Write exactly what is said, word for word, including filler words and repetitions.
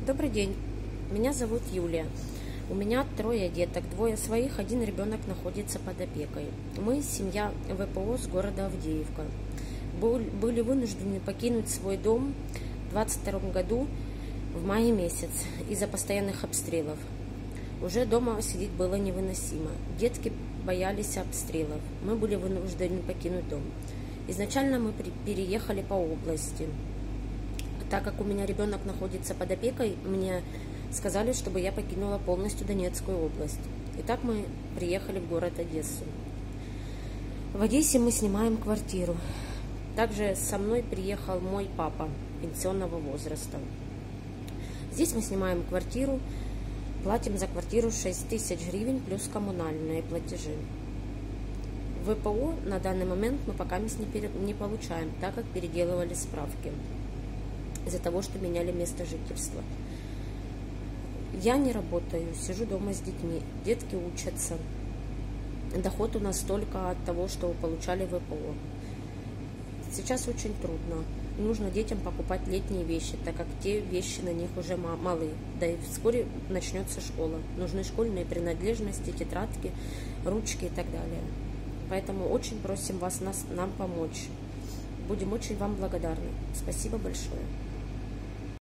Добрый день, меня зовут Юлия. У меня трое деток, двое своих, один ребенок находится под опекой. Мы семья ВПО с города Авдеевка. Были вынуждены покинуть свой дом в двадцать втором году в мае месяц из-за постоянных обстрелов. Уже дома сидеть было невыносимо. Детки боялись обстрелов. Мы были вынуждены покинуть дом. Изначально мы переехали по области. Так как у меня ребенок находится под опекой, мне сказали, чтобы я покинула полностью Донецкую область. Итак, мы приехали в город Одессу. В Одессе мы снимаем квартиру. Также со мной приехал мой папа пенсионного возраста. Здесь мы снимаем квартиру, платим за квартиру шесть тысяч гривен плюс коммунальные платежи. ВПО на данный момент мы пока не, пере... не получаем, так как переделывали справки из-за того, что меняли место жительства. Я не работаю, сижу дома с детьми, детки учатся. Доход у нас только от того, что получали ВПО. Сейчас очень трудно. Нужно детям покупать летние вещи, так как те вещи на них уже малы. Да и вскоре начнется школа. Нужны школьные принадлежности, тетрадки, ручки и так далее. Поэтому очень просим вас нас, нам помочь. Будем очень вам благодарны. Спасибо большое.